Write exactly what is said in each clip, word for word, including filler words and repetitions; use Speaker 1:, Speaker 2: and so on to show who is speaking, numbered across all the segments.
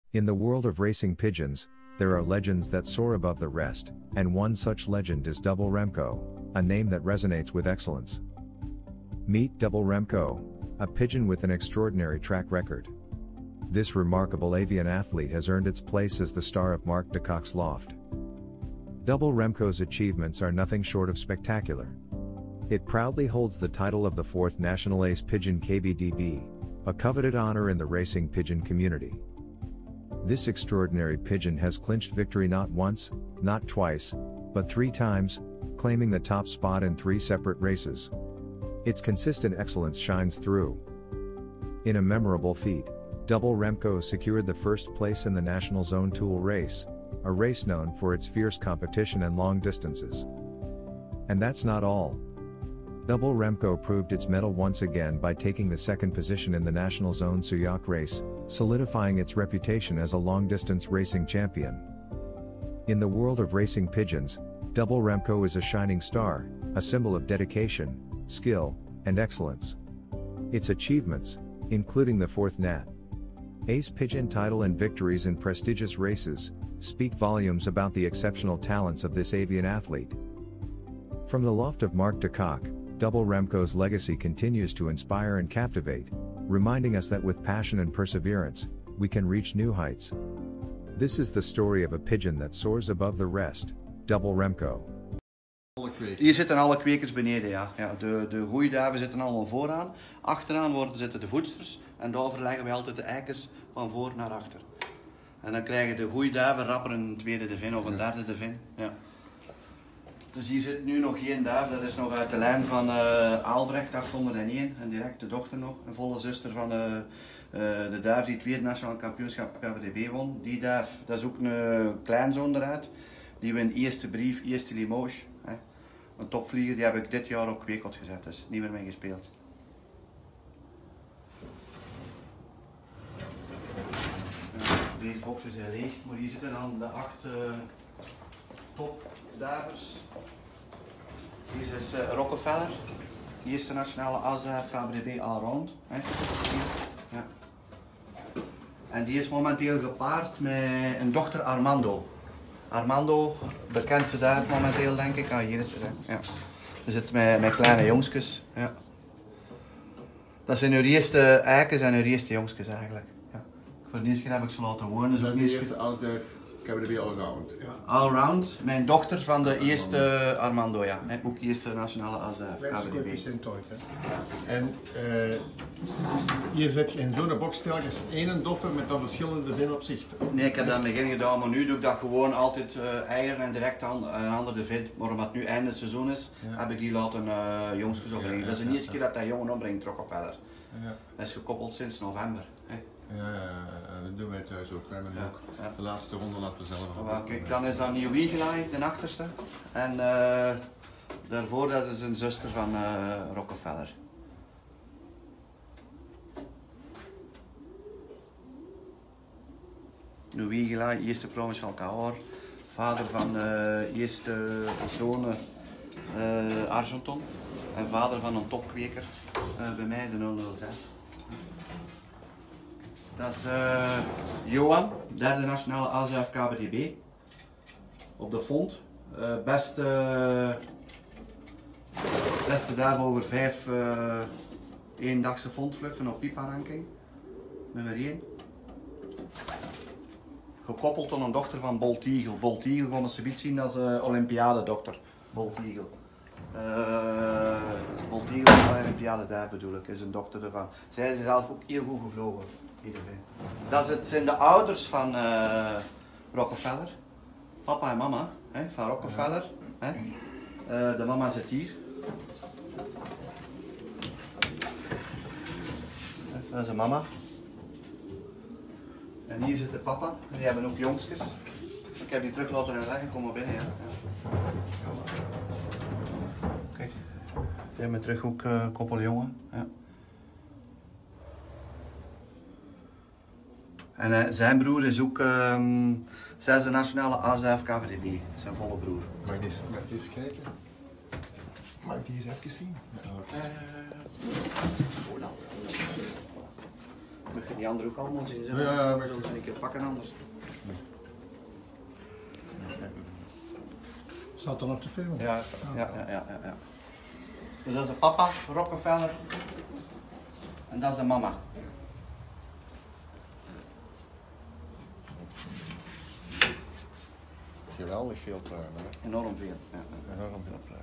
Speaker 1: In the world of racing pigeons, there are legends that soar above the rest, and one such legend is Double Remco, a name that resonates with excellence. Meet Double Remco, a pigeon with an extraordinary track record. This remarkable avian athlete has earned its place as the star of Marc de Kock's loft. Double Remco's achievements are nothing short of spectacular. It proudly holds the title of the fourth National Ace Pigeon K B D B, a coveted honor in the racing pigeon community. This extraordinary pigeon has clinched victory not once, not twice, but three times, claiming the top spot in three separate races. Its consistent excellence shines through. In a memorable feat, Double Remco secured the first place in the National Zone Tool race, a race known for its fierce competition and long distances. And that's not all. Double Remco proved its mettle once again by taking the second position in the National Zone Suyak race, solidifying its reputation as a long-distance racing champion. In the world of racing pigeons, Double Remco is a shining star, a symbol of dedication, skill, and excellence. Its achievements, including the fourth Nat Ace Pigeon title and victories in prestigious races, speak volumes about the exceptional talents of this avian athlete. From the loft of Marc de Kock, Double Remco's legacy continues to inspire and captivate, reminding us that with passion and perseverance, we can reach new heights. This is the story of a pigeon that soars above the rest, Double Remco.
Speaker 2: Hier zitten alle kwekers beneden, ja. ja de, de groeiduiven zitten allemaal vooraan. Achteraan worden, zitten de voedsters. En daarvoor leggen we altijd de eikens van voor naar achter. En dan krijgen de groeiduiven rapper een tweede de vin of een derde de vin. Ja. Dus hier zit nu nog geen duif, dat is nog uit de lijn van uh, Aalbrecht achthonderdéén. En direct de dochter nog, een volle zuster van uh, uh, de duif die het tweede nationaal kampioenschap K B D B won. Die duif, dat is ook een kleinzoon eruit. Die wint eerste brief, eerste Limoges. Hè. Een topvlieger, die heb ik dit jaar op kweekot gezet, dus niet meer mee gespeeld. Deze boxen zijn leeg, maar hier zitten dan de acht uh, topduivers. Hier is uh, Rockefeller, eerste nationale A S A F K B D B Allround. Ja. En die is momenteel gepaard met een dochter Armando. Armando, bekendste duif momenteel denk ik. Ah, hier is ze. Ja. Ze zit met, met kleine jongskes. Ja. Dat zijn hun eerste eikens en hun eerste jongskes eigenlijk. Ja. Voor de eerste keer heb ik ze laten wonen.
Speaker 3: Dat is de eerste als de K B D B Allround. Ja.
Speaker 2: Allround, mijn dochter van de eerste Armando, ja. Mijn ook eerste nationale A S A F K B D B.
Speaker 3: En uh, hier zit je in zo'n box telkens één doffer met dan verschillende vinopzichten.
Speaker 2: Nee, ik heb dat in het begin gedaan, maar nu doe ik dat gewoon altijd uh, eieren en direct aan een andere vin. Maar omdat het nu einde seizoen is, ja. heb ik die laten uh, jongskes opbrengen. Ja, ja, dat is de eerste ja, keer dat hij jongen opbrengt, Rockefeller. Ja. Dat is gekoppeld sinds november. Hè.
Speaker 3: Ja, ja, dat doen wij thuis ook. We hebben ja, ook ja. De laatste ronde laten we zelf
Speaker 2: gaan. Kijk, dan is dat Nieuw Wiegelaai, de achterste. En uh, daarvoor dat is een zuster van uh, Rockefeller. Nieuw Wiegelaai, eerste provinciaal Cahors. Vader van de uh, eerste zoon uh, Argenton. En vader van een topkweker uh, bij mij, de nul nul zes. Dat is uh, Johan, derde nationale A S A F K B D B. Op de fond. Uh, beste, beste duif over vijf uh, eendagse fondvluchten op Pipa-ranking. Nummer één. Gekoppeld aan een dochter van Bolt Eagle. Bolt Eagle kon ze niet zien als uh, Olympiadedochter. Bolt Eagle. Uh, Bolt Eagle is een Olympiadeduif bedoel ik, is een dochter ervan. Zij is zelf ook heel goed gevlogen. Dat zijn de ouders van uh, Rockefeller. Papa en mama hè, van Rockefeller. Hè. Uh, de mama zit hier. Dat is de mama. En hier zit de papa. Die hebben ook jongskes. Ik heb die terug laten leggen, kom maar binnen. Ja. Kijk, die hebben terug ook uh, koppel jongen. Ja. En uh, zijn broer is ook um, zesde nationale A S A F K B D B, zijn volle broer.
Speaker 3: Mag ik eens, mag ik eens kijken? Mag ik die eens even zien? Ja,
Speaker 2: uh, oh, nou. We kunnen die andere ook allemaal zien. Zo.
Speaker 3: Ja, ja,
Speaker 2: we zullen ze een keer pakken anders.
Speaker 3: Staat er nog te filmen?
Speaker 2: Ja, ja, ja, ja, ja, ja. Dus dat is de papa, Rockefeller. En dat is de mama.
Speaker 3: Geweldig veel pluimen. Hè?
Speaker 2: Enorm veel. Ja.
Speaker 3: Enorm veel pluimen.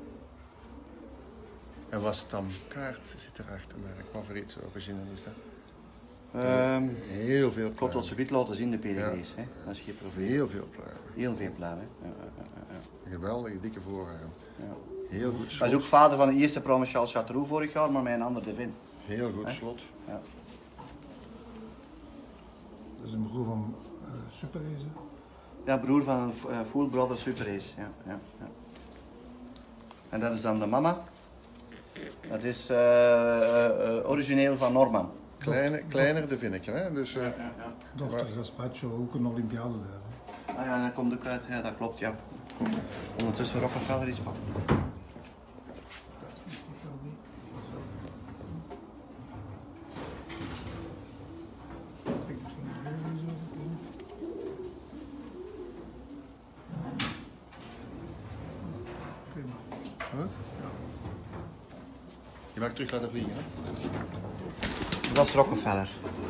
Speaker 3: En was dan kaart zit erachter, maar ik kwam voor iets origineel is dat?
Speaker 2: Um,
Speaker 3: Heel veel pluimen.
Speaker 2: Ik had het zo goed laten zien, de P D G's. Ja. Dat is geen probleem.
Speaker 3: Heel veel pluimen.
Speaker 2: Heel veel pluimen. Ja, ja, ja, ja.
Speaker 3: Een geweldige dikke voorarm.
Speaker 2: Ja.
Speaker 3: Heel goed slot.
Speaker 2: Hij is ook vader van de eerste Provincial Châteauroux vorig jaar, maar met een ander Devin.
Speaker 3: Heel goed
Speaker 2: He?
Speaker 3: slot.
Speaker 2: Ja.
Speaker 3: Dat is een broer van uh, Super Ace.
Speaker 2: Ja, broer van een uh, Full Brother Super Ace. Ja, ja, ja. En dat is dan de mama. Dat is uh, uh, origineel van Norman.
Speaker 3: Kleine, kleiner de vinnetje, hè? Dus, uh,
Speaker 2: ja, ja, ja.
Speaker 3: dochter Gaspacho, ook een Olympiade daar.
Speaker 2: Ah ja, dat komt ook uit. Ja, dat klopt, ja. Ondertussen Rockefeller iets pakken.
Speaker 3: Goed? Je mag terug laten vliegen, hè?
Speaker 2: Dat is Rockefeller.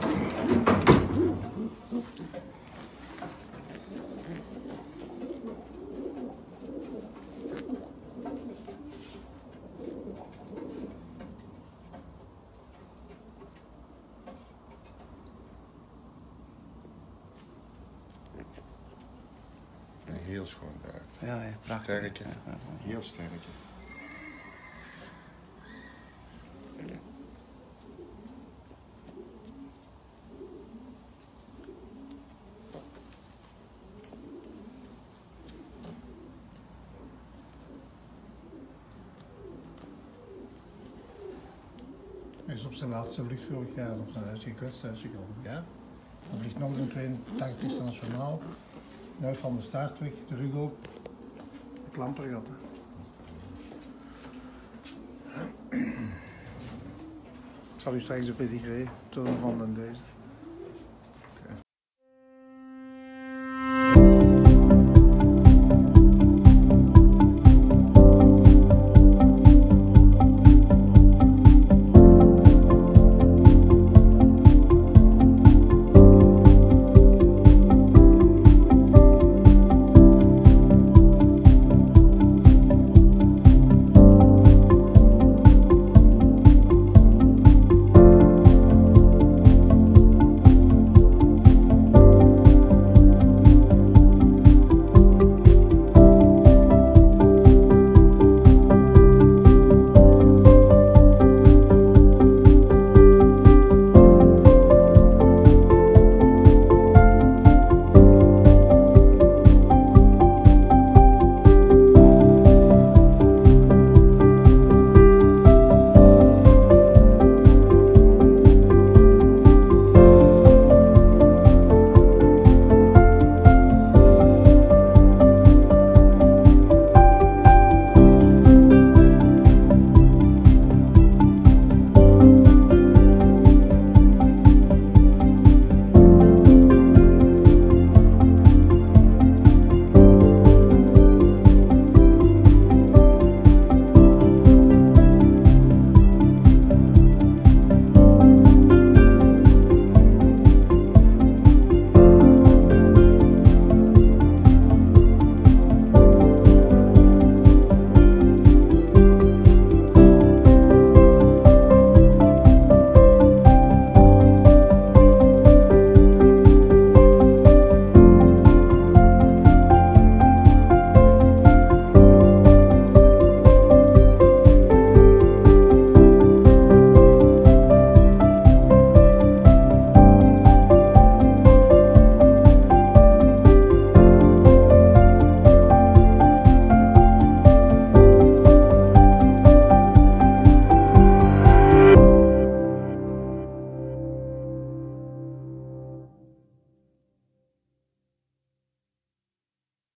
Speaker 3: Een heel schoon duif.
Speaker 2: Ja, ja, prachtig.
Speaker 3: Sterk, hè?
Speaker 2: Ja, ja, ja.
Speaker 3: Heel sterk.
Speaker 4: Hij is op zijn laatste vlucht vorig jaar op zijn huis gekwetst thuisgekomen.
Speaker 3: Ja?
Speaker 4: Hij vliegt nog een tweeëntachtig internationaal. Nuif van de staart weg, de rug op. De klamper gehad. Ik zal u straks de pedigree tonen van deze.